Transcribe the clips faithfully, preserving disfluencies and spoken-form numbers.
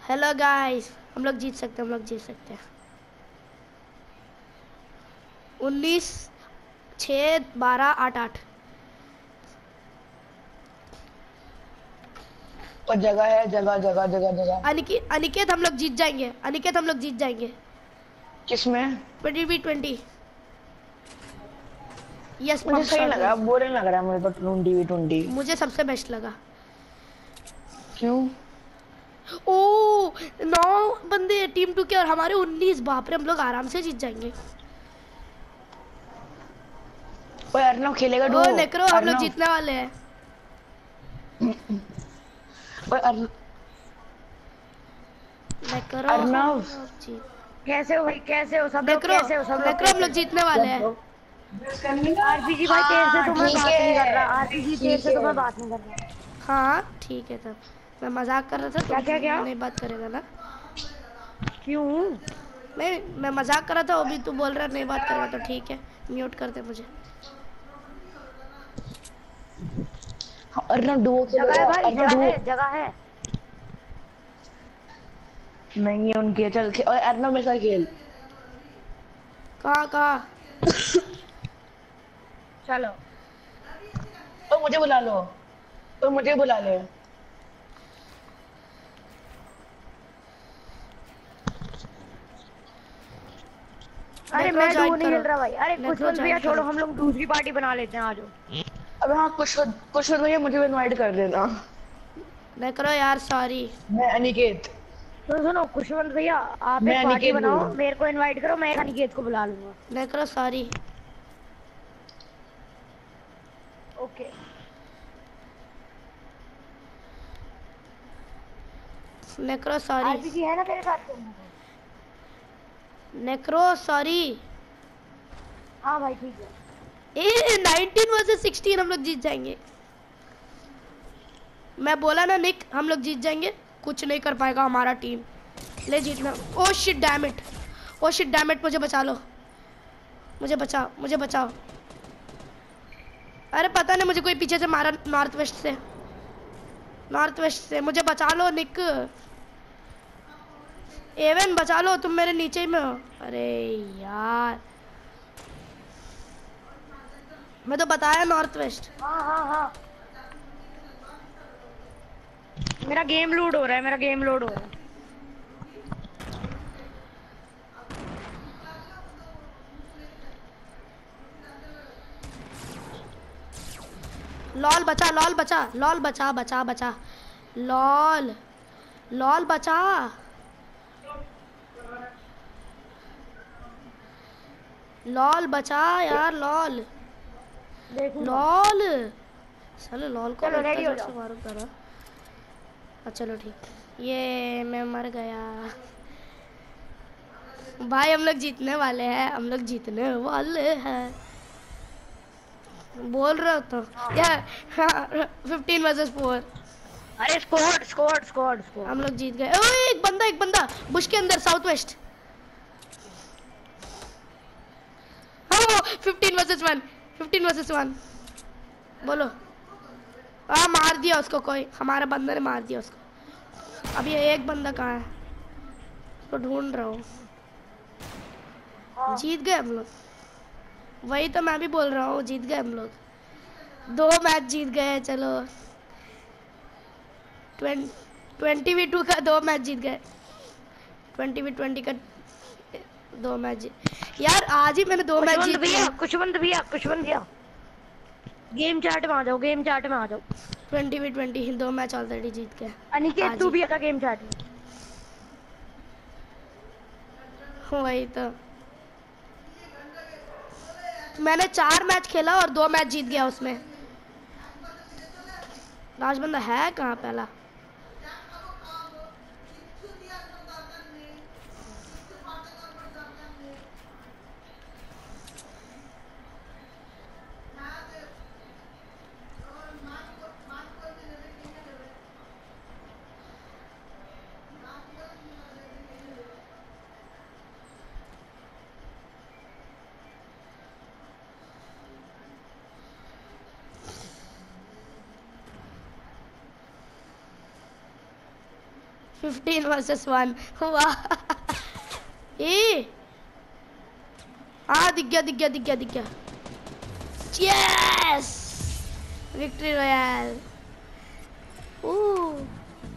Hello guys, हम लोग जीत सकते हैं, हम लोग जीत सकते हैं। उन्नीस छः बारह आठ आठ। और जगह है, जगह जगह जगह जगह। अनिकेत अनिकेत हम लोग जीत जाएंगे। अनिकेत हम लोग जीत जाएंगे। किसमें? Twenty v twenty. यस, मुझे पंप सही शॉट लगा, गाइस। बोरिंग लग रहा है मुझे तो ट्वेंटी वी ट्वेंटी। मुझे सबसे बेस्ट लगा। क्यों? ओ, नौ बंदे टीम टू के और हमारे उन्नीस। बाप रे, हम लोग आराम से जीत जाएंगे। ओए अर्नव खेलेगा ओ डुओ। नेक्रो, हम लोग अर्नव। जीतने वाले हैं। ओए अर्न, नेक्रो हम अर्नव। लोग जीत कैसे हो भाई? कैसे हो सब लोग? नेक्रो कैसे हो सब लोग? नेक्रो हम कैसे लोग हो? जीतने वाले जब हैं। ब्रो। आरपीजी भाई, तेरे से हाँ तो मैं ठीक बात नहीं कर रहा। है, आरपीजी, तेरे ठीक से तो है। मैं बात नहीं कर रहा। हाँ ठीक है, तब मैं मजाक कर रहा था, क्या तुम क्या क्या? नहीं बात करेगा ना। क्यों? नहीं, मैं मजाक कर रहा था, अभी तू बोल रहा नहीं बात करेगा तो ठीक है, म्यूट कर दे मुझे। हाँ, अर्नव डुओ जगह है खेलेगा, भाई, अर्नव जगह डुओ। है, जगह है। नहीं है उनकी, चल खे, ओए अर्नव मेरे साथ खेल। कहाँ कहाँ? चलो। ओए मुझे बुला लो। ओए मुझे बुला ले। अरे नेक्रो मैं डुओ ज्वाइन नहीं करो। खेल रहा भाई। अरे नेक्रो कुशवंत ज्वाइन भैया छोड़ो, करो। हम लोग दूसरी पार्टी बना लेते हैं, आ जाओ। अबे हाँ, कुछ कुछ भैया मुझे इनवाइट कर देना। नेक्रो यार, सॉरी। मैं अनिकेत। तो सुनो कुशवंत भैया, आप मैं एक पार्टी अनिकेत बोल रहा बनाओ, हूँ। मेरे को इनवाइट करो, मैं अनिकेत को बुला लूंगा। Necro sorry. Okay. Necro sorry. RPG है ना तेरे साथ खेलने को? Necro sorry. हाँ भाई ठीक है। ए नाइनटीन वर्सेस सिक्सटीन, हम लोग जीत जाएंगे। मैं बोला ना निक, हम लोग जीत जाएंगे। कुछ नहीं कर पाएगा हमारा टीम। ले जीतना। Oh shit damn it. Oh shit damn it, मुझे बचा लो। मुझे बचाओ, मुझे बचाओ। अरे पता नहीं, मुझे कोई पीछे से मारा, नॉर्थ वेस्ट से। नॉर्थ वेस्ट से मुझे बचा लो निक। एवन बचा लो, तुम मेरे नीचे ही में हो। अरे यार, मैं तो बताया नॉर्थ वेस्ट। हाँ हाँ हाँ। मेरा गेम लोड हो रहा है, मेरा गेम लोड हो रहा है। लॉल बचा, लॉल बचा, लॉल बचा, बचा बचा। लॉल, लॉल बचा। लॉल बचा यार, लॉल। देखूंगा। लॉल। साले लॉल को मैं चलो इतना रेडी हो जोर से जाओ। मारूं करा। हाँ चलो ठीक। ये मैं मर गया। भाई हम लोग जीतने वाले हैं, हम लोग जीतने वाले हैं। बोल रहा हो तो हाँ हाँ यार। हाँ। हाँ, फिफ्टीन वर्सेस फोर। अरे स्क्वाड स्क्वाड स्क्वाड स्क्वाड। हम लोग जीत गए। ओए एक बंदा, एक बंदा बुश के अंदर, साउथ वेस्ट। हाँ, fifteen versus one. Fifteen versus one. बोलो। हाँ मार दिया उसको, कोई हमारा बंदे ने मार दिया उसको। अब ये एक बंदा कहाँ है, उसको ढूंढ रहा हूँ। हाँ। जीत गए हम लोग। वही तो मैं भी बोल रहा हूँ, जीत गए हम लोग। दो मैच जीत गए, चलो। ट्वेंटी वी टू का दो मैच जीत गए। ट्वेंटी वी ट्वेंटी का दो मैच जीत, यार आज ही मैंने दो मैच कुशवंत जीत भैया, लिए। कुशवंत भैया, कुशवंत भैया, गेम चैट में आ जाओ, गेम चैट में आ जाओ। ट्वेंटी वी ट्वेंटी दो मैच ऑलरेडी जीत गए अनिकेत आज तू ही। भी आता गेम चैट में। वही तो, मैंने चार मैच खेला और दो मैच जीत गया उसमें। लास्ट बंदा है कहाँ पहला? Fifteen versus one. वाह ए हाँ दिख गया दिख गया दिख गया दिख गया। Yes victory royal. ओह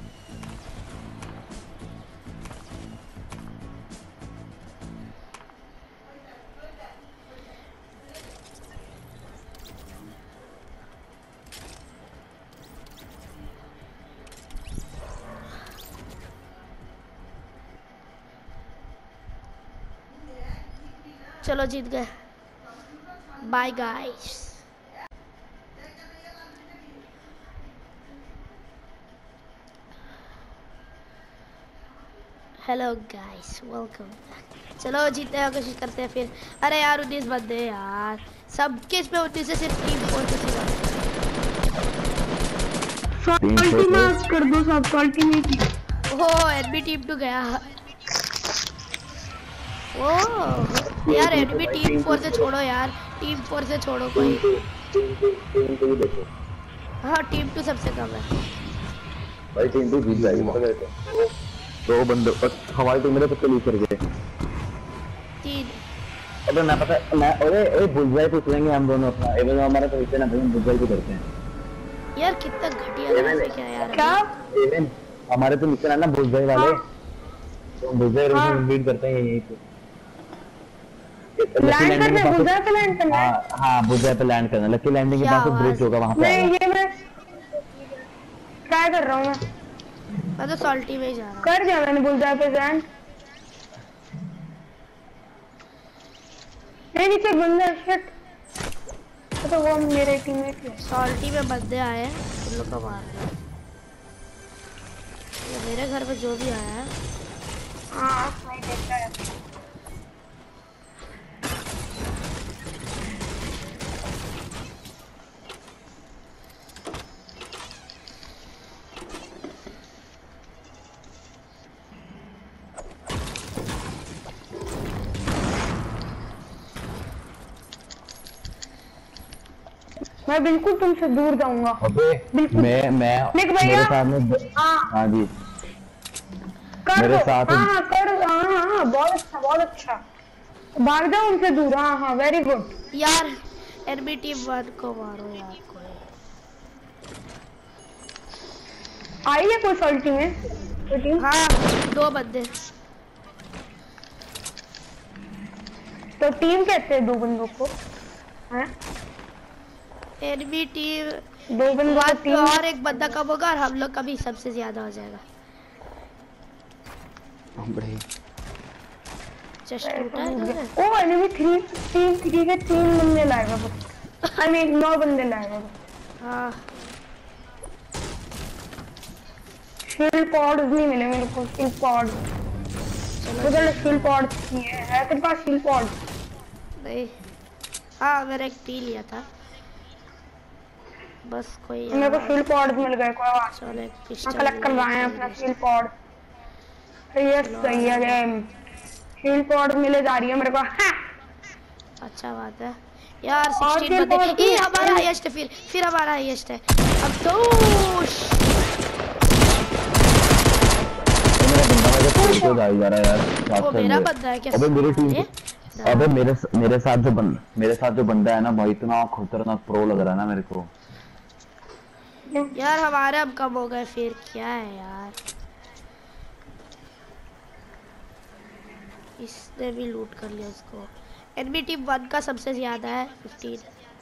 चलो जीत गए। Bye guys. Hello guys welcome. चलो जीतने की कोशिश करते हैं फिर। अरे यार उन्नीस बंदे यार सबके इसमें उन्नीस से सिर्फ टीम फोर से सिवा। अल्टीमेट कर दो सबको ultimate. Oh NB team two गया। ओह यार एनबी टीम फोर से छोड़ो यार। टीम फोर से छोड़ो कोई। हाँ टीम टू सबसे कम है भाई। टीम टू जीत जाएगी मेरे को। दो बंदे हमारी टीम में कितने लीड कर गए? तीन। अबे मैं पता मैं अरे अरे बुलजाई पूछ लेंगे हम दोनों अपना। एवन हमारा तो इतना नहीं बुलजाई भी करते हैं यार कितना घटिया ग्राफिक है यार। क्या एवन हमारे तो निकल आना बुलजाई वाले। तो बुलजाई रोज लीड करते हैं यही पे। लैंड करना है बुलजाई पे लैंड करना है। हां हां बुलजाई पे लैंड करना। लकी लैंडिंग के पास तो ब्रिज होगा वहां पे। नहीं ये मैं ट्राई कर रहा हूं। मैं मैं तो सॉल्टी में ही जा रहा हूं। कर दिया मैंने बुलजाई पे लैंड। नहीं नीचे बंदा शिट। तो वो मेरे टीममेट है। सॉल्टी में बंदे आए हैं उन लोग को मारना। ये मेरे घर पे जो भी आया है। हां मैं देखता है। मैं बिल्कुल तुमसे दूर जाऊंगा। अबे मैं मैं मेरे सामने हां जी मेरे साथ हां हां कर हां हां हां बहुत अच्छा बहुत अच्छा। भाग जाओ उनसे दूर। हां हां वेरी गुड। यार एनबी टीम वन को मारो यार कोई। आई है कोई सॉल्टी में टीम? हाँ दो बंदे। तो टीम कहते हैं दो बंदों को हैं? एनबी टीम दो बंदों को टीम। और एक बंदा कम होगा और हम लोग का भी सबसे ज्यादा हो जाएगा। बड़े जस्ट टूटा है। Oh enemy three team three के तीन बंदे लाएगा वो। आई मीन नौ बंदे लाएगा वो। हाँ शील्ड पॉड्स नहीं मिले मेरे को। शील्ड पॉड मुझे शील्ड पॉड चाहिए। है तेरे पास शील्ड पॉड? नहीं। हाँ मैंने एक पी लिया था बस। कोई मेरे को शील्ड पॉड मिल गए। कोई बात चलो एक नहीं पिस्टल कलेक्ट करवाए हैं अपना शील्ड पॉड। यस सही है गेम। शील्ड पॉड मिले जा रही है मेरे को। हाँ। अच्छा बात है यार। सोलह बंदे ये हमारा हाईएस्ट है। फिर फिर हमारा हाईएस्ट है। अब तो तो जा जा रहा है यार। वो मेरा बंदा है क्या? अबे मेरी टीम अबे मेरे मेरे साथ जो बंदा मेरे साथ जो बंदा है ना भाई इतना खतरनाक प्रो लग रहा है ना मेरे को यार। हमारे अब कम हो गए फिर क्या है यार। इसने भी लूट कर लिया इसको। एनबी टीम वन का सबसे ज्यादा है फिफ्टीन।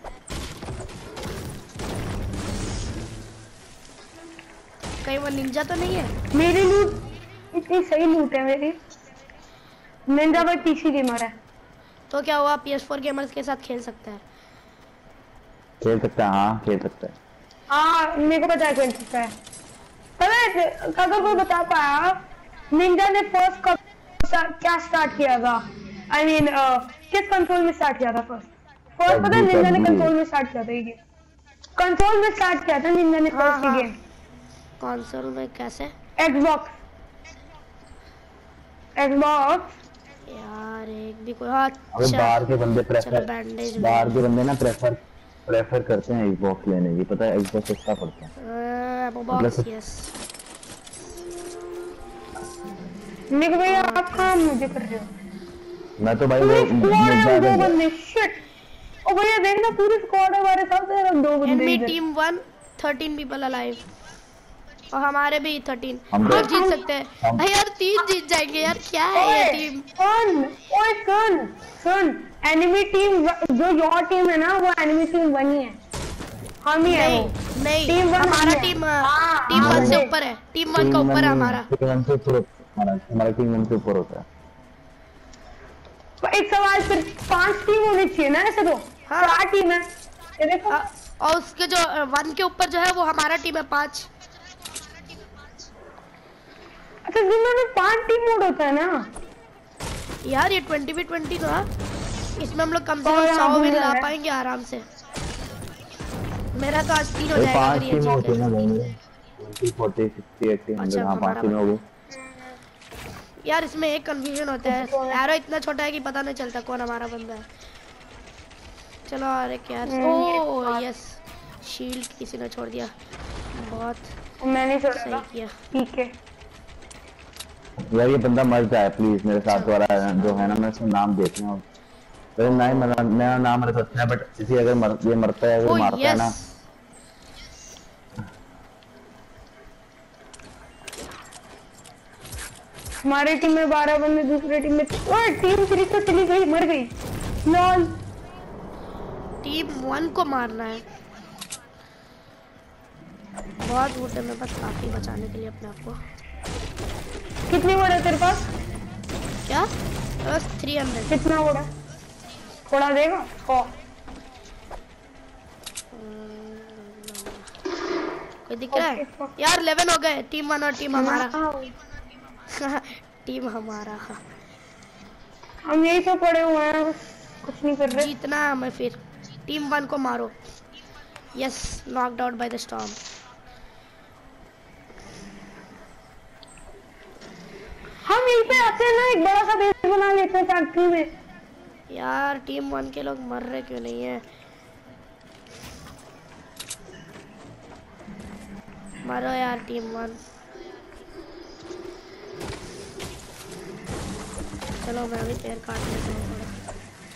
कहीं वो निंजा तो नहीं है? मेरी लूट इतनी सही लूट है मेरी। निंजा भाई पीसी गेमर है। तो क्या हुआ पी एस फोर गेमर्स के साथ खेल सकता है? खेल सकता है। हाँ खेल सकता है। हाँ मेरे को पता है खेल सकता है। पता अगर कोई बता पाया निंजा ने फर्स्ट कब क्या स्टार्ट किया था? आई मीन किस कंसोल में स्टार्ट किया था फर्स्ट? फर्स्ट पता है निंजा ने कंसोल में स्टार्ट किया था ये गेम। कंसोल में स्टार्ट किया था निंजा ने फर्स्ट हाँ, गेम। कंसोल में कैसे? एक्सबॉक्स एक्सबॉक्स यार एक भी कोई। हाँ अबे बाहर के बंदे प्रेफर बाहर के बंदे ना प्रेफर प्रेफर करते हैं एक्सबॉक्स लेने की। पता है एक्सबॉक्स सस्ता पड़ता है। बॉक्स यस निक भैया आप कहाँ मुझे कर रहे हो? मैं तो भाई वो स्क्वाड है दो बंदे शिट। ओ भैया देखना पूरी स्क्वाड है हमारे साथ है दो बंदे। Enemy team one thirteen people alive और हमारे भी थर्टीन। हम हम जीत सकते हैं भाई यार, तीन जीत जाएंगे यार, क्या है ये टीम। सुन ओए सुन सुन एनिमी टीम जो योर टीम है ना वो एनिमी टीम वन ही है, हम ही है वो। नहीं नहीं टीम वन हमारा है। टीम हाँ, टीम हाँ, वन से हाँ। ऊपर है, टीम वन का ऊपर है हमारा। टीम वन से ऊपर हमारा हमारा टीम वन से ऊपर होता है। तो एक सवाल फिर पांच टीम होनी चाहिए ना ऐसे तो। हाँ। चार टीम है ये देखो। अ, और उसके जो वन के ऊपर जो है वो हमारा टीम है पांच। अच्छा जिनमें में पांच टीम मोड होता है ना यार ये ट्वेंटी भी ट्वेंटी तो है, इसमें हम लोग कम से तो कम यहाँ सौ भूल विन रहा ला है। पाएंगे आराम से। मेरा तो आज तीन हो भाई जाएगा पांच अगर ये टीम जीत होती है गए। ना भाई, twenty forty sixty eighty hundred. अच्छा, हाँ पांच हमारा टीम हो गई। यार इसमें एक कंफ्यूजन होता है, एरो इतना छोटा है कि पता नहीं चलता कौन हमारा बंदा है। चलो और एक यार, ओ यस शील्ड किसी ने छोड़ दिया, बहुत मैंने छोड़ा सही था। किया। ठीक है यार ये बंदा मर जाए प्लीज मेरे साथ वाला जो है ना, मैं उसका नाम देख रहा हूँ। मेरा नाम मेरा मेरा नाम मेरे साथ है, बट इसी अगर मर, ये मरता है अगर ओ मारता है ना। यस हमारे टीम में बारह बंदे, दूसरे टीम में ओए टीम थ्री तो चली गई, मर गई। लॉल टीम वन को मारना है, बहुत वोट है मेरे पास काफी बचाने के लिए अपने आप को। कितनी वोट है तेरे पास? क्या बस थ्री हंड्रेड। कितना वोट है? थोड़ा देगा ओ कोई दिख रहा है यार? इलेवन हो गए, टीम वन और टीम हमारा। टीम हमारा हम यही तो पड़े हुए हैं, कुछ नहीं कर रहे। जीतना है हमें फिर। टीम वन को मारो। Yes knocked out by the storm. हम यहीं पे आते हैं ना, एक बड़ा सा बेस बना लेते हैं फैक्ट्री में। यार टीम वन के लोग मर रहे क्यों नहीं है? मारो यार टीम वन। चलो मैं भी पैर काट लेता हूँ थोड़ा।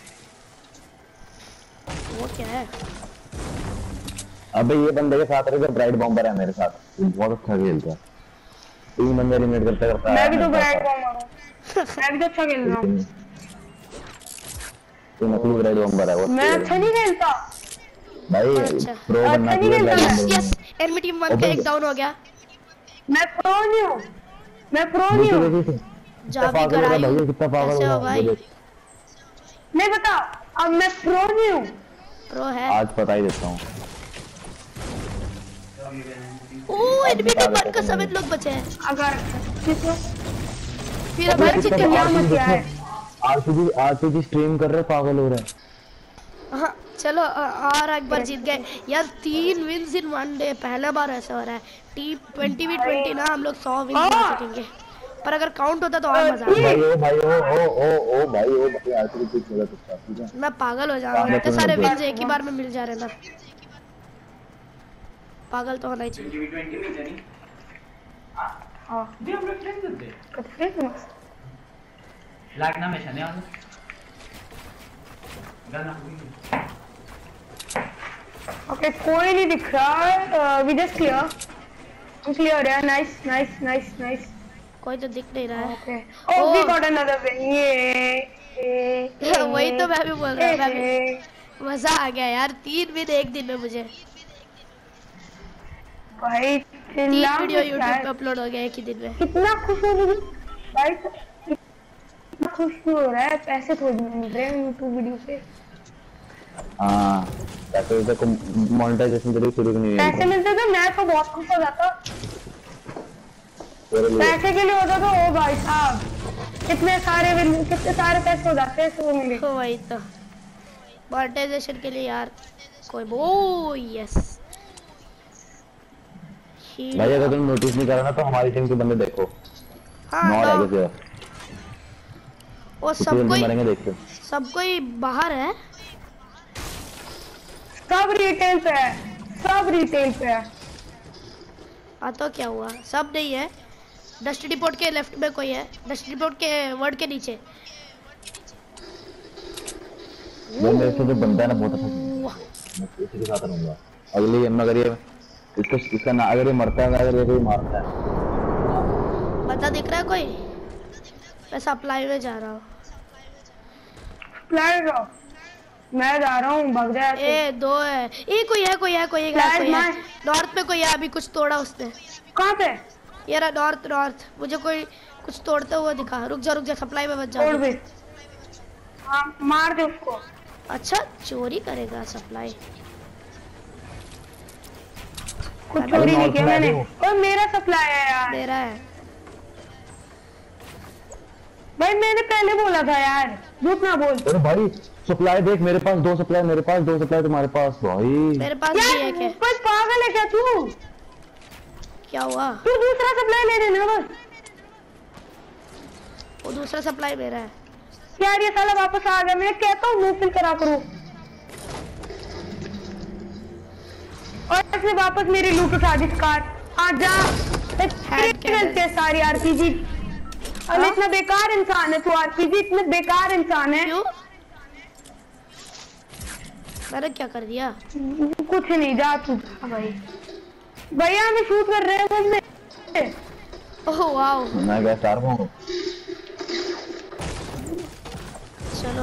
वो क्या है? अबे ये बंदे के साथ रहेगा ब्राइट बॉम्बर है मेरे साथ, वो बहुत अच्छा खेलता है। तीन बंदे एलिमिनेट करता करता मैं भी तो ब्राइट बॉम्बर हूँ, मैं भी तो अच्छा खेल रहा हूँ। तो नकली ब्राइट बॉम्बर है वो। मैं अच्छा नहीं खेलता भाई अच्छा। प्रो अच्छा बनना नहीं चाहिए खेलता bright yes bomber. Yes enemy team one का एक डाउन हो गया। मैं प्रो नहीं हूँ, मैं प्रो नहीं हूँ। देखिए जा भी कराई हूँ। कितना पागल कैसे हो हो भाई? नहीं बता, अब मैं प्रो नहीं हूँ। प्रो है। आज पता ही देता हूँ। ओ एनिमी टीम वन का सभी लोग बचे हैं। अगर किसको फिर अब हर जीते क्या मत किया है। आरसीबी आरसीबी स्ट्रीम कर रहे पागल हो रहे हैं। हाँ चलो अ- और एक बार जीत गए यार। तीन विन्स इन वन डे, पहला बार ऐसा हो रहा है। टीम ट्वेंटी भी ट्वेंटी ना हम लोग सौ विन बना सकेंगे, पर अगर काउंट होता तो और मजा आता। भाई ओ भाई ओ ओ ओ ओ भाई ओ भाई आरसीबी कुछ गलत है, ठीक है। मैं पागल हो जाऊंगा, इतने सारे विन्स एक ही बार में मिल जा रहे ना। पागल तो होना ही चाहिए। लागना में छने वाला गाना। ओके कोई नहीं दिख रहा, वी जस्ट क्लियर, हम क्लियर है। Nice nice nice nice. कोई तो दिख नहीं रहा है। Okay oh we got another win. ये वही तो मैं भी बोल रहा हूँ, मैं भी मजा आ गया यार। तीन विन एक दिन में मुझे। भाई तीन चिल्ला वीडियो मत यूट्यूब पे यार। अपलोड हो गया एक ही दिन में। कितना खुश हो रही भाई, कितना खुश हो रहा है। पैसे थोड़ी मिल रहे हैं यूट्यूब वीडियो से। हाँ पैसे तो मोनेटाइजेशन के लिए शुरू नहीं है। पैसे मिलते तो मैं तो बहुत खुश हो जाता। पैसे के लिए होता तो ओ भाई साहब कितने सारे कितने सारे पैसे हो जाते हैं तो मिले। तो वही तो मोनेटाइजेशन के लिए यार कोई वो। यस भाई अगर तुम नोटिस नहीं करा ना तो हमारी टीम के बंदे देखो। हाँ नॉट तो आगे से वो कितने सब जल्दी कोई मरेंगे देखते। सब कोई बाहर है। सब रिटेल पे है, सब रिटेल पे है। हाँ तो क्या हुआ? सब नहीं है, डस्ट डिपोट के लेफ्ट में कोई है, डस्ट डिपोट के वर्ड के नीचे। वो मेरे से जो बंदा है ना बहुत अच्छा मैं इसी के साथ रहूंगा अगली गेम में। अगर ये इसको इसका ना अगर ये मरता है अगर ये कोई मारता है। बता दिख रहा है कोई? मैं सप्लाई में जा रहा हूँ। फ्लैश ड्रॉप मैं जा रहा हूँ भाग जा। ए दो है, ये कोई है कोई है कोई है कोई है नॉर्थ में कोई है। अभी कुछ तोड़ा उसने। कहाँ पे? ये रहा नॉर्थ नॉर्थ। मुझे कोई कुछ तोड़ते हुए दिखा। रुक जा रुक जा सप्लाई में बच जा। तोड़ दे। हाँ मार दे उसको। अच्छा चोरी करेगा सप्लाई? कुछ चोरी नहीं किया मैंने। और मेरा सप्लाई है यार। मेरा है भाई मैंने पहले बोला था यार झूठ ना बोल। अरे भाई सप्लाई देख मेरे पास दो सप्लाई मेरे पास दो सप्लाई तुम्हारे पास भाई। मेरे पास भी है क्या? बस पागल है क्या तू? क्या हुआ? तू दूसरा सप्लाई ले लेना बस। वो दूसरा सप्लाई मेरा है यार। ये साला वापस आ गया। मैं कहता हूँ मुंह फिल करा करो और इसने वापस मेरी लूट उठा दी। कार आ जा खेलते सारी आरपीजी। अरे इतना बेकार इंसान है तू। आरपीजी इतना बेकार इंसान है। क्यों? मैंने क्या कर दिया? कुछ नहीं जा तू भाई। भैया हमें शूट कर रहे हैं बंदे। ओह वाओ मैं क्या स्टार हूँ। चलो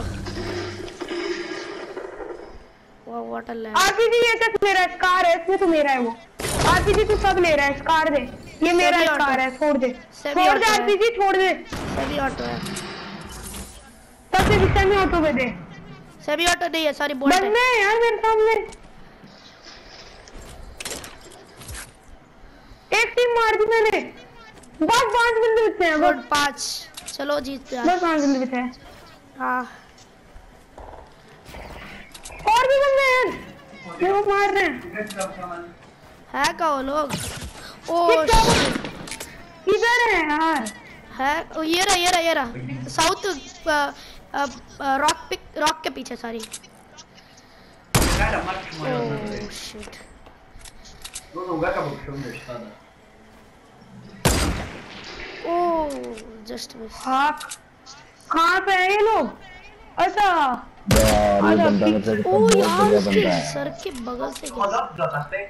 वाह व्हाट अ लैंड। आरपीजी ये तक मेरा स्कार है इसमें तो मेरा है वो। आरपीजी तू सब ले रहा है। स्कार दे। ये मेरा स्कार है। छोड़ दे छोड़ दे आरपीजी छोड़ दे। सभी ऑटो है। सबसे गुस्से में ऑटो पे दे। सभी ऑटो नहीं है सॉरी बोल्ट है। बंदे हैं यार मेरे सामने। एक टीम मार दी मैंने। बस पांच बंदे बचे हैं। गुड पांच। चलो जीत गया। बस पांच बंदे बचे हैं। हाँ और भी बंदे हैं ये वो मार रहे हैं। है का वो लोग? ओ इधर है यार। है ओ, ये रहा ये रहा ये रहा साउथ रॉक पिक रॉक के पीछे sorry. Oh shit. Oh just miss. हाँ कहाँ पे है ये लोग? अच्छा यार ये बंदा मतलब ओ बहुत यार बढ़िया उसके बंदा है। सर के बगल से गया।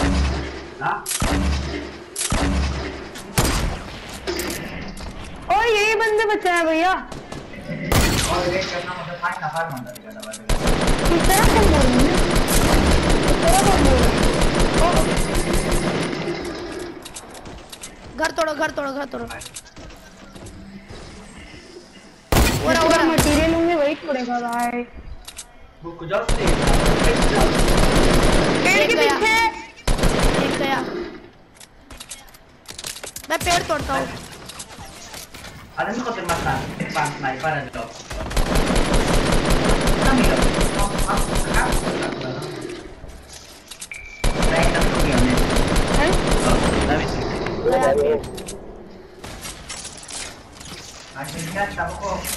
और यही बंदे बचे हैं भैया। किस तरह से बोल रहे हैं? किस तरह से बोल रहे हैं? घर तोड़ो घर तोड़ो घर तोड़ो। पूरा पूरा मटेरियल होंगे वही तोड़ेगा भाई। पेड़ के पीछे एक गया। मैं पेड़ तोड़ता हूँ। Ada nih kotor mata, depan sniper ada dong. Kami dong, mau mau kan? Saya tak tahu ya nih. हैं? Tapi sih. गया पेड़। Akhirnya tahu kok.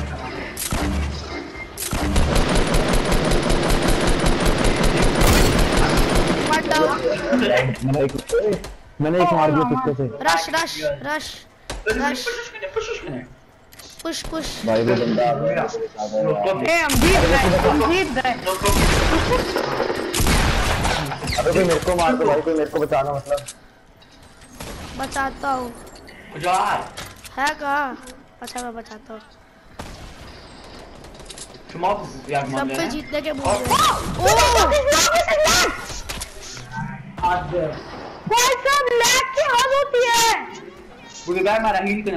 One down। मैंने एक मैंने एक मार दिया पिक्चर से। Rush rush rush rush push push. भाई वो बंदा आ गया। ए हम जीत गए हम जीत गए। अबे कोई मेरे को मार दो भाई कोई मेरे को बचाना मतलब। बचाता हूँ। Kejar. है कहाँ? अच्छा मैं बचाता हूँ। Cuma yang सब mana? पे जीतने के मूड में। ओह Ada. भाई सब लैग की हद होती है। Bukan marahin kena.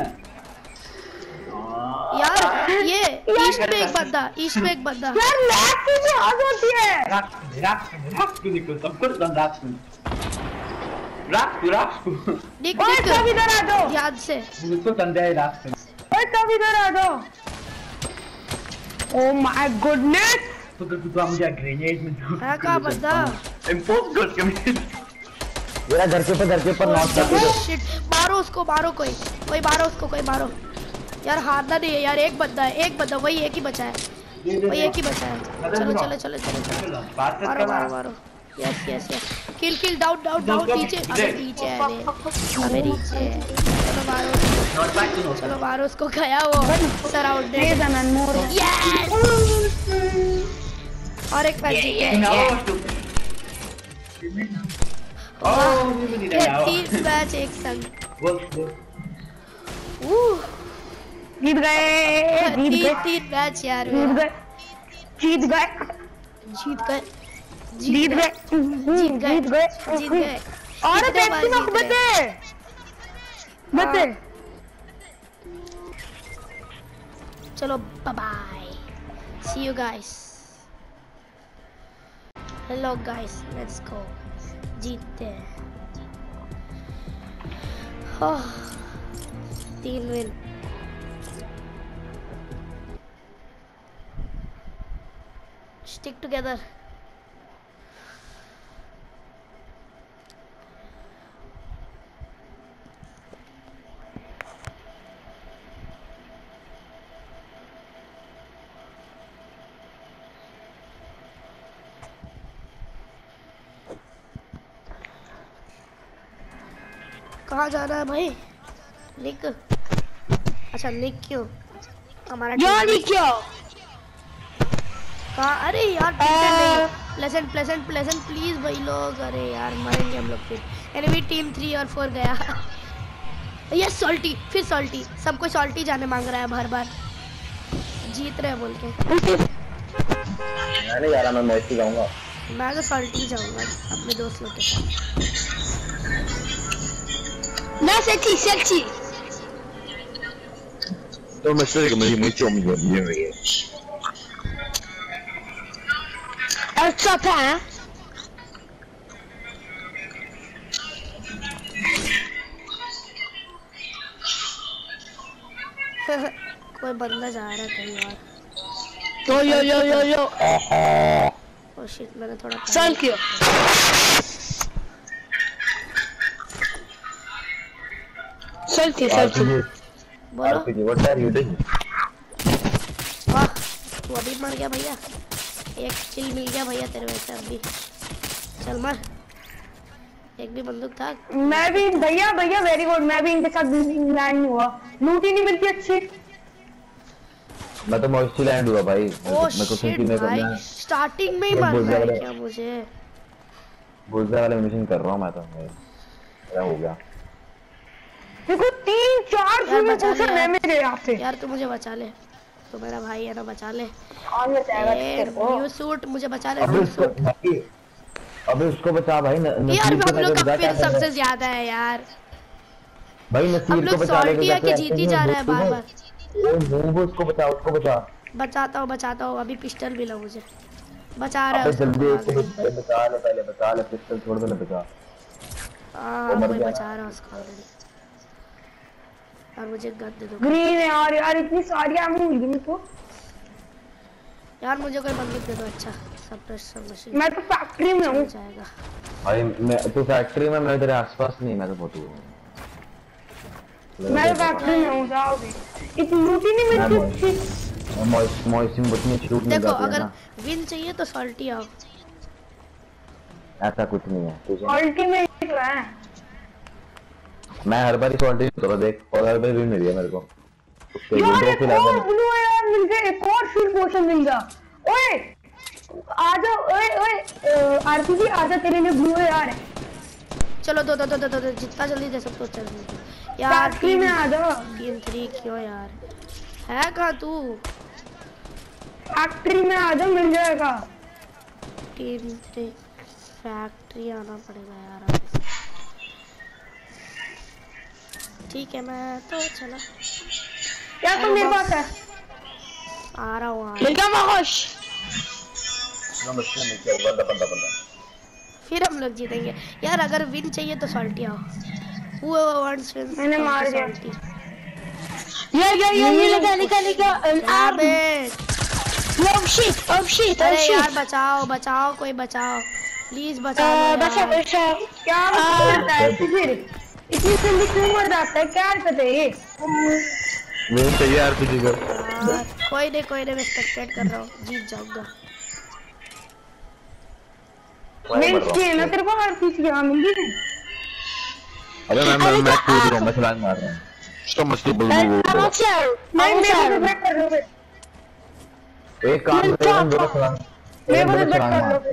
यार ये ईस्ट पे एक बंदा ईस्ट पे एक बंदा। यार लैग की भी हद होती है। Rak, rak, rak tu ni kau, takut dan rak tu. Rak tu, rak tu. निक ओए सब निक इधर आ जाओ। ध्यान से। Betul dan dia rak tu. ओए सब इधर आ जाओ। Oh my goodness. Betul betul am dia grenade में. है कहाँ बंदा? Impose कर कमी. मेरा घर के ऊपर घर के ऊपर नॉक कर दो। शिट मारो उसको मारो कोई कोई मारो उसको कोई मारो। यार हारना नहीं है यार। एक बंदा है एक बंदा वही एक ही बचा है वही एक ही बचा है। चलो चलो चलो चलो चलो बात मारो मारो मारो। Yes yes yes kill kill down down down नीचे अबे नीचे है रे अबे नीचे है। चलो मारो Not back to north. चलो मारो उसको, गया वो surrounded. Please, man, more. Yes, और एक पैच जीते हैं। Now stupid. Oh, we need ये an hour. तीन मैच एक संग। Go, go. उह, जीत गए, जीत तीन गए, तीन मैच यार, जीत गए, जीत गए, जीत गए, जीत गए, जीत गए, जीत गए, जीत गए। और कितने बार पेप्सी में जीत गए? बचे, बचे। चलो bye bye, see you guys. Hello guys, let's go, जीतते हैं। ओह, तीन विन। Stick together. कहाँ जा रहा है भाई? निक, अच्छा निक क्यों? हमारा जॉली क्यों? कहाँ? अरे यार नहीं, प्लेजेंट प्लेजेंट प्लेजेंट प्लीज भाई लोग, अरे यार मरेंगे हम लोग फिर। एनिमी टीम थ्री और फोर गया। ये सॉल्टी, फिर सॉल्टी, सबको सॉल्टी जाने मांग रहा है बार बार, जीत रहे हैं बोल के। मैं नहीं जा रहा, मैं मैच ही जाऊंगा। मैं तो सॉल्टी जाऊंगा अपने दोस्त लोग के साथ। मैं सेक्सी सेक्सी। तो मैं सोच रहा हूँ मुझे मुझे मुझे मुझे अच्छा था। कोई बंदा जा रहा है कहीं और। यो यो यो यो यो। ओह शिट, मैंने थोड़ा थैंक यू। Selfie selfie. बोलो। RPG, what are you doing? वाह, तू अभी मर गया भैया, एक किल मिल गया भैया तेरे वैसे अभी। चल मर, एक भी बंदूक था। मैं भी भैया भैया वेरी गुड, मैं भी इनके साथ लैंड हुआ, लूट ही नहीं मिलती अच्छी। मैं तो मॉइस्टी लैंड हुआ भाई। ओह शिट भाई, स्टार्टिंग में ही मरना है क्या मुझे? बुलजा वाले मिशन कर रहा हूँ मैं तो, क्या हो गया? देखो तीन चार यार में बचा ले पूछा मैं मेरे आपसे। यार तू मुझे बचा ले, तो मेरा भाई है ना, बचा ले। और बचाएगा तेरे को। न्यू सूट मुझे बचा ले। अबे उसको अबे उसको बचा भाई। यार हम लोग का फिर सबसे ज्यादा है यार भाई, हम नसीर लोग को बचा ले। सॉल्टिया की जीत ही जा रहा है बार बार। वो उसको बचा, उसको बचा। बचाता हूँ बचाता हूँ, अभी पिस्टल भी ला मुझे, बचा रहा है अबे जल्दी उसको। उसको बचा ले, पहले बचा ले, पिस्टल छोड़ दे, बचा। हाँ कोई बचा रहा है उसको ऑलरेडी। और मुझे गन दे दो ग्रीन है यार, यार इतनी सारी आर्मी मिल गई मुझको। यार, मुझे कोई बंदूक दे दो अच्छा, सप्रेसर मशीन। मैं तो फैक्ट्री में हूँ। जाएगा भाई मैं तो फैक्ट्री में, मैं तेरे आसपास नहीं, मैं तो बहुत हूँ। मैं तो फैक्ट्री में हूँ, जाओगे। इतनी लूट ही नहीं मिलती अच्छी। मॉइस्ट मॉइस्ट में बचने छूट नहीं देखो, जाती है अगर ना। विन चाहिए तो सॉल्टी आओ। ऐसा कुछ नहीं है, तुझे अल्टीमेट तो है। मैं हर बार सॉल्टी करो देख, और हर बार विन मिल गया मेरे को। उसके यार दो एक किल और आगे ब्लू यार मिल गया, एक और फील्ड पोर्शन मिल गया। ओए आ जाओ, ओए ओए आरपीजी आ जा, तेरे लिए ब्लू है यार। चलो दो दो दो दो दो, जितना जल्दी दे सकते हो चल यार। फैक्ट्री में आ जाओ। तीन थ्री क्यों यार, है कहाँ तू? फैक्ट्री में आ जाओ, मिल जाएगा। टीम थ्री फैक्ट्री आना पड़ेगा यार अभी। ठीक है, मैं तो चला। क्या तो मेरे पास है? आ रहा हूँ, आ मिल गया महोश। बंदा बंदा बंदा बंदा। फिर हम लोग जीतेंगे यार। अगर विन चाहिए तो सॉल्टी आओ। वो वंस विन मैंने मार दिया। सॉल्टी। ये ये ये ये लगा लगा लगा अबे ओह शिट ओह शिट अरे यार बचाओ बचाओ, कोई बचाओ प्लीज, बचा लो बचा यार। बचा। क्या करता है फिर? इतनी जल्दी क्यों मर जाता है? क्या करते है ये? विन चाहिए आरपीजी को। यार कोई नहीं कोई नहीं, मैं स्पेक्टेट कर रहा हूँ, जीत जाऊंगा। विन चाहिए ना तेरे को? आरपीजी यहाँ मिल गई। अबे मैं मैं मैं कूद रहा हूँ, मैं छलांग मार रहा हूँ। So much to believe. नहीं मैं मुझे बैक कर लो एक काम करें हम दोनों चला मैं मुझे बैक कर लो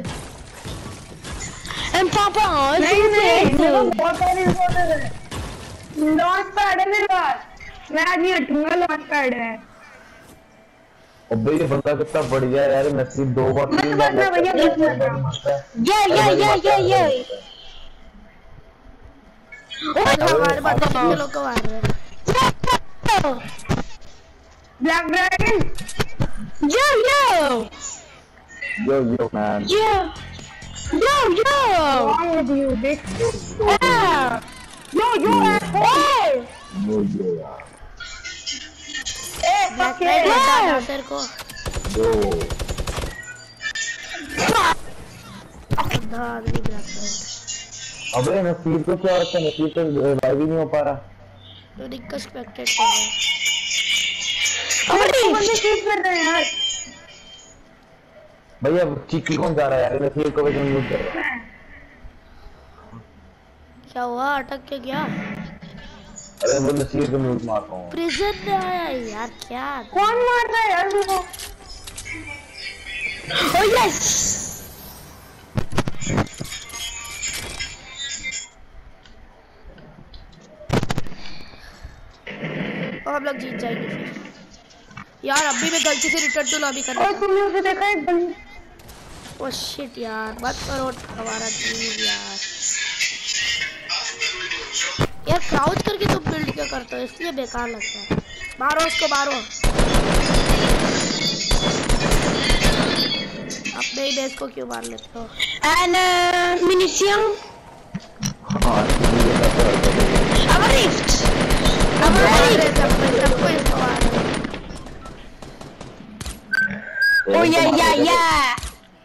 एम पापा नहीं नहीं मेरा बहुत सारी रिपोर्टर है लॉन्च पैड है मेरे पास मैं आज नहीं हटूंगा लॉन्च पैड है अबे ये बंदा कितना बढ़िया है यार नसीब दो बार तीन बार मैं भैया या या या या या हमारे पास कितने लोग को मार रहे हैं black dragon yo yo yo yo man yo yo yo wrong with you bitch yeah yo yo asshole yo yo यार eh black fuck right yeah बता सर को यो आधा आदमी ब्लैक राइट अबे नसीब को क्या रखा नसीब तो रिवाइव ही नहीं हो पा रहा तो रिक्वेस्ट एक्सपेक्टेड कर रहे हैं अरे बंदे शूट कर रहे हैं यार भैया चीकी कौन जा रहा है यार नसीब को भी यूज कर रहा है क्या हुआ अटक के गया अरे वो नसीब को म्यूट मारता हूँ प्रिजन में आया यार क्या कौन मार रहा है यार मुझको oh yes और हम लोग जीत जाएंगे फिर यार अभी मैं गलती से रिटर्न टू लॉबी कर और रहा तुमने उसे देखा है बंदे ओ शिट यार मत करो हमारा प्लीज यार यार क्राउच करके तुम बिल्ड क्यों करते हो इसलिए बेकार लगता है मारो उसको मारो अपने ही बेस को क्यों मार लेते हो and uh, munition हाँ ये तो our rift our मार rift रहे सबको सबको इसको मार रहे oh yeah yeah yeah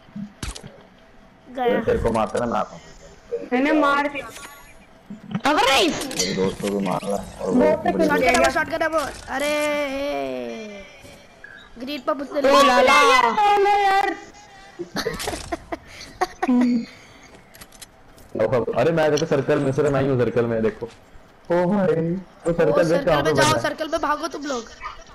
गया तेरे को मारता ना मैं आता हूँ मैंने मार दिया our rift मेरे दोस्तों को मार रहा है और बहुत वो तक शॉट गया करना शॉट करना वो अरे ग्रीन पर मुझसे oh la la यार अरे मैं देखो सर्कल में सिर्फ मैं ही हूँ सर्कल में देखो ओ भाई तो वो सर्कल में सर्कल कहाँ में पे जाओ बैठा सर्कल में भागो तुम लोग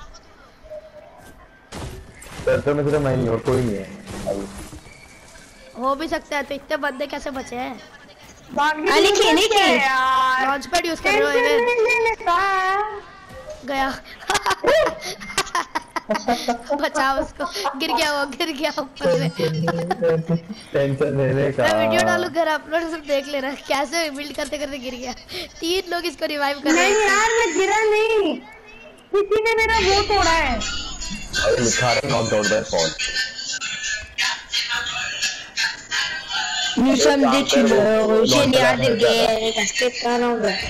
सर्कल में सिर्फ मैं ही हूँ और कोई नहीं है अभी हो भी सकता है तो इतने बंदे कैसे बचे हैं बाकी नीचे नीचे यार लॉन्च पैड यूज कर रहे हो टेंशन एवेन नहीं लेने का गया बचाओ उसको गिर गया वो गिर गया ऊपर से टेंशन लेने का मैं वीडियो डालू घर अपलोड सब देख लेना कैसे बिल्ड करते करते गिर गया तीन लोग इसको रिवाइव कर रहे नहीं हैं यार मैं गिरा नहीं किसी ने मेरा वो तोड़ा है अरे लिखा है not out by fall nous sommes des tueurs génial de guerre qu'est-ce que t'as l'envers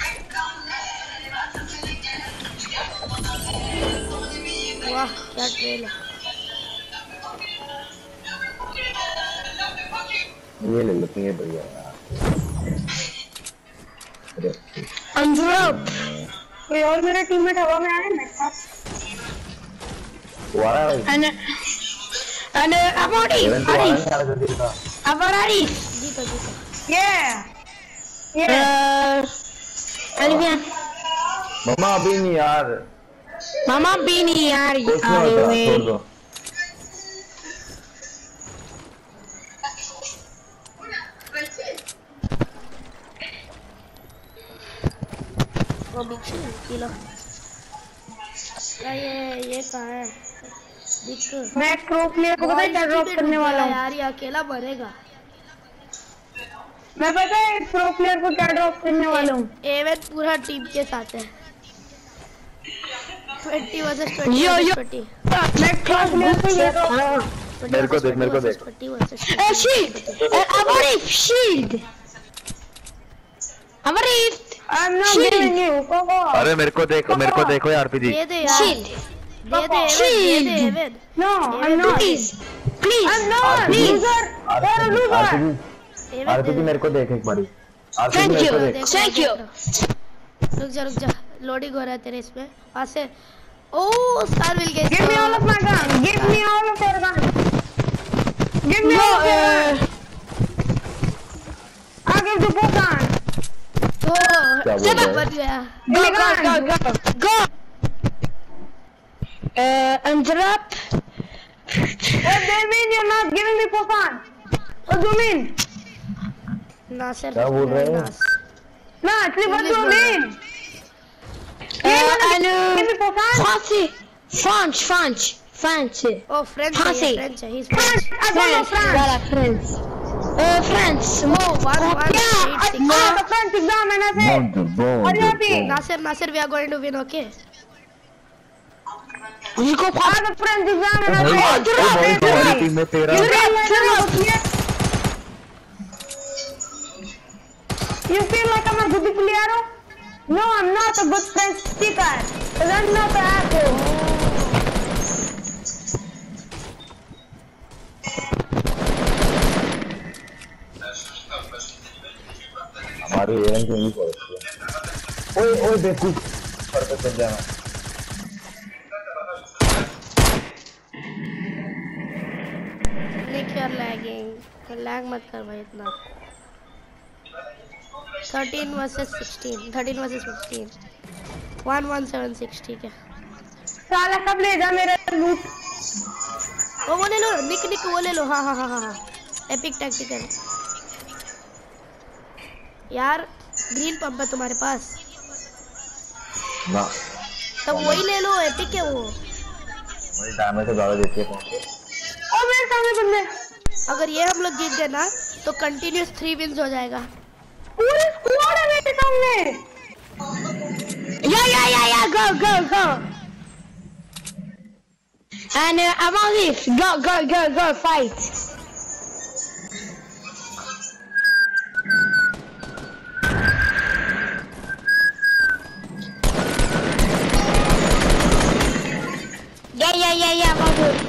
वाह क्या ट्रेल है ये ले लेते हैं बढ़िया यार undrop कोई और मेरा टीममेट हवा में आया मेरे पास वो आ रहा है and and uh, about it event तो आ रहा है Arif यार जल्दी का about Arif जीतो जीतो ये ये euh allez viens मम्मा अभी नहीं यार maman Bini Ari कुछ नहीं होता छोड़ allez दो वो बिच्छू किलो क्या ये ये कहाँ है दिख मैं प्रो प्लेयर को पता है क्या ड्रॉप करने वाला हूँ यार ये अकेला मरेगा मैं पता है प्रो प्लेयर को क्या ड्रॉप करने वाला हूँ एवेन पूरा टीम के साथ है twenty versus twenty yo, yo. Twenty मैं प्रो प्लेयर को ये ड्रॉप मेरे को देख मेरे को देख twenty versus uh, shield uh, about Arif shield about Arif I am not Shield. Giving you कोको अरे मेरे को देखो मेरे को देखो यार आरपीजी दे दे यार shield दे दे एवेन दे Shield. दे Evan no I am not please please I am not please loser यार लूजर आरपीजी एवेन आरपीजी मेरे को देख एक बारी आरपीजी Thank मेरे को you. देख Thank you. रुक जा रुक जा लोडिंग हो रहा है तेरे इसमें वहां से ओ स्टार मिल गया give me all of my gun give me all of your gun give me no all of your uh, I give the both gun क्या बोल रहा है? बच गया। Go, go, go, go, go. Uh, interrupt. What do you mean you're not giving me for fun? What do you mean? Nasir क्या बोल रहे हैं? नास- No, actually, what do you English mean? Uh, and Give me uh, for fun? Français, French, French, French. Oh French है Français. ये, French है, he's France! French। I don't know France, France! voilà, France. Uh, France. Oh, one, one, Yeah, I eight, six. passed the French exam and I said, Bon, bon, Are you happy? bon. Nasir Nasir we are going to win, okay? Je I comprends. have a French exam and I भाई, said, ओ भाई, तुम्हारी team में तेरा You feel like I'm a good player? You feel like I'm a good player? No, I'm not a good French speaker. Because I'm not an asshole. हमारी Evan की English बहुत अच्छी है। ओए ओए देखो पर पे चल जाना। Nick, you're lagging. लैग मत कर भाई इतना। Thirteen versus sixteen, thirteen versus fifteen, one one seven six, ठीक है। साला कब ले जा मेरा लूट? वो वो ले लो, निक निक वो ले लो। हाँ हाँ हाँ हाँ हाँ एपिक टैक्टिकल। यार ग्रीन पंप है तुम्हारे पास, ना तब वही ले लो, एपिक है वो। वही डैमेज से ज्यादा देती है। ओ मेरे सामने बंदे। अगर ये हम लोग जीत गए ना तो कंटिन्यूस थ्री विंस हो जाएगा। पूरी स्क्वाड है मेरे सामने। Yeah, yeah, yeah, yeah. Go, go, go. And uh, avant this, go, go, go, go, fight. Yeah, yeah, yeah, yeah, avant this.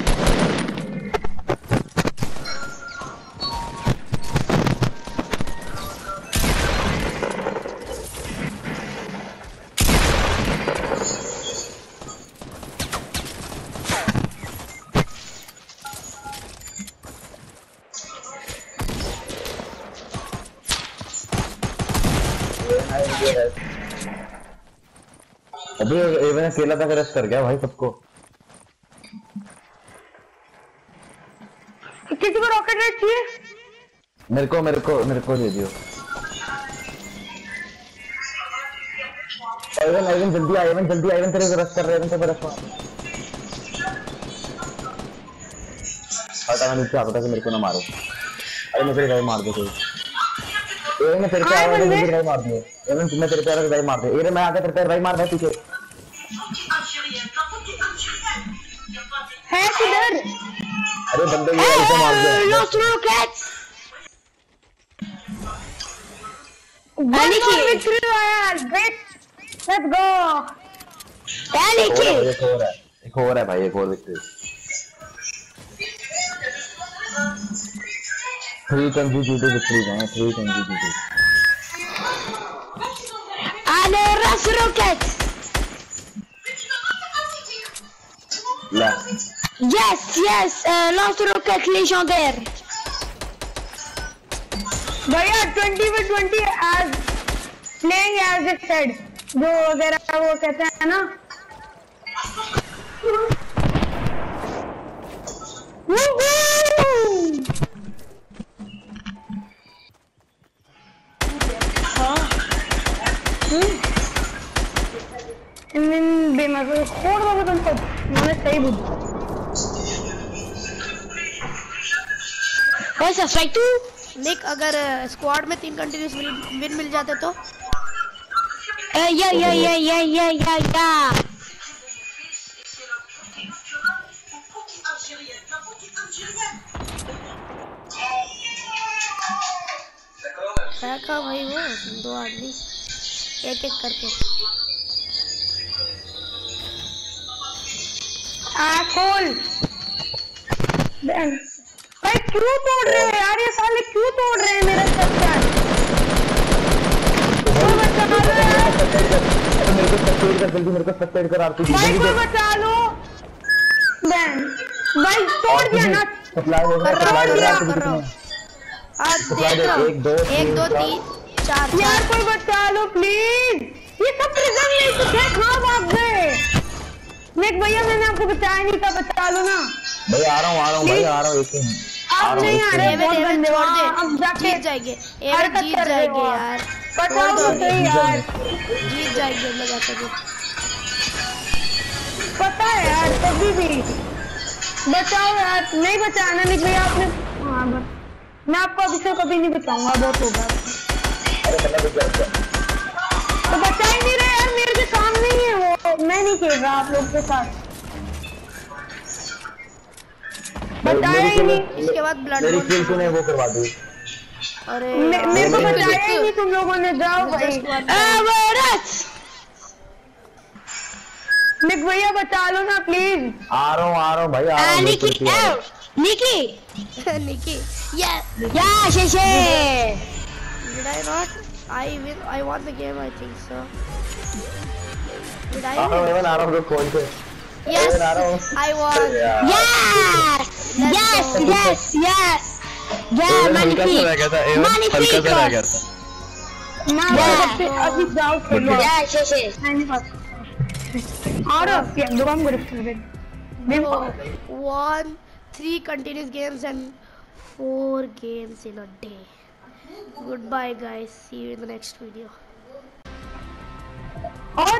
अबे एवन अकेला तक रेस्ट कर गया भाई सबको। किसी को रॉकेट रेड चाहिए? मेरे को मेरे को मेरे को दे दियो। एवन एवन जल्दी आ, एवन जल्दी आ, एवन तेरे को रेस्ट कर रहे हैं, एवन तेरे को रेस्ट मार। हटा मैं नीचे आता था कि मेरे को ना मारो। अरे मैं तेरे भाई मार दे कोई। एवन मैं तेरे को आया था मेरे भाई मार दिए। एवन मैं तेरे को भाई मार दे। एवन मैं आके तेरे पे भाई मार दे पीछे। है किधर? अरे बंदे ये ऐसे मार दिया। Lost rockets. One more victory आया, great. Let's go. Panic. एक और है, एक और है भाई, एक और विक्ट्री। थ्री कंसेक्यूटिव विक्ट्रीज हैं, three consecutive. And uh, Lost rockets. ला Yes, yes, uh, Lost rocket légendaire. भैया ट्वेंटी में twenty as playing as it said, जो वगैरह वो कहते हैं ना। Woohoo! इन बेमतलब छोड़ दो तुम सब, मैंने सही बुद्ध। कैसा स्ट्राइक टू? निक अगर स्क्वाड में तीन कंटिन्यूस विन मिल जाते तो या या या या या या या क्या कहा भाई वो दो आदमी एक एक करके। आखोल भाई क्यों तोड़ रहे हो यार, ये साले क्यों तोड़ रहे हैं मेरा स्ट्रक्चर? कोई बचा लो यार, मेरे को सस्पेंड कर जल्दी, मेरे को सस्पेंड कर आरती भाई कोई बचा लो। बैन भाई तोड़ दिया ना, सप्लाई हो कर गया, रहा सप्लाई हूँ हो कर गया रहा हूँ कर रहा हूँ। आज देख रहा हूँ, एक दो एक दो तीन तीन चार यार चार कोई बचा लो प्लीज। ये सब प्रिजन में तो क्या कहाँ भाग गए? नेक भैया मैंने आपको बचाया नहीं था, बचा लो ना। भाई आ रहा हूँ आ रहा हूँ भाई आ रहा हूँ एक मिनट आ आप रहा नहीं हूँ आ एक रहे, एवन बहुत एवन गंदे हो। छोड़ दे, अब जाके जीत जाएंगे एवन हरकत जीत कर रहे हो जाएंगे आप। यार, बचाओ छोड़ दो तो अभी, सही यार। जीत जाएंगे हम लोग ऐसे भी। पता है यार कभी भी बचाओ यार, नहीं बचाना नहीं भैया आपने। हाँ बस मैं आपको अभी से कभी नहीं बचाऊंगा, बहुत हो गया। अरे बंदा कुछ गलत तो बचा ही नहीं रहे यार, मेरे से काम नहीं है वो, मैं नहीं खेल रहा आप लोग के साथ। बताया ही नहीं। इसके बाद ब्लड मेरी बॉल किल तूने वो करवा दी। अरे मे- यार, मेरे को ये बताया ही नहीं तुम लोगों ने, जाओ भाई। Just one time. निक भैया बचा लो ना प्लीज। आ रहा हूँ आ रहा हूँ भाई आ रहा हूँ दो निकी किल किया है। निकी Nikki, yeah, या शेशे did I not? I win. I won the game. I think so. Did I आ रहा हूँ win? एवन आ रहा हूँ रुक खोल के Yes, एवन आ रहा हूँ I won. यार। यस यस यस यस या एवन हल्का सा रह गया था एवन हल्का सा रह गया मैनिफिक था ना Yeah. बच्चे अभी जाओ खेलो। या शेशे नहीं बात और क्या दुकान को रिफ्ट कर So, won three continuous games and four games in a day. Goodbye, guys. See you in the next video. और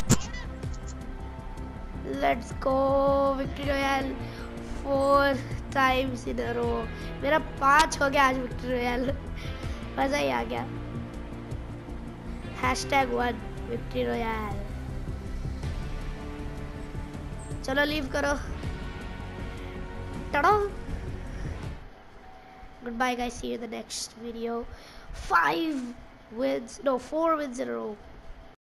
Let's go Victory Royale four times in a row. मेरा पांच हो गया आज Victory Royale. मजा ही आ गया. Hashtag one Victory Royale. चलो leave करो. Ta-da! Goodbye guys, see you in the next video. Five wins, no, four wins in a row.